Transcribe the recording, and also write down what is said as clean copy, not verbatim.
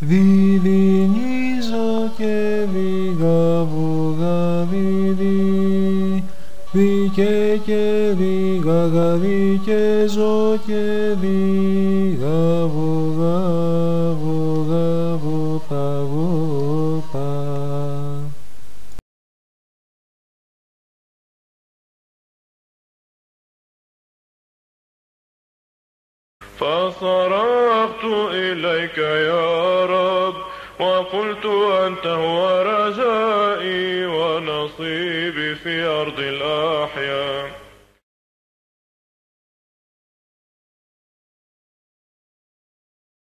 Βιλινίζω και βίγα βουγαβιλί, βίκε και βίγα γαβίκε ζω και βίγα βουγα βουπα. فصرخت إليك يا رب وقلت أنت هو رجائي ونصيبي في أرض الأحياء.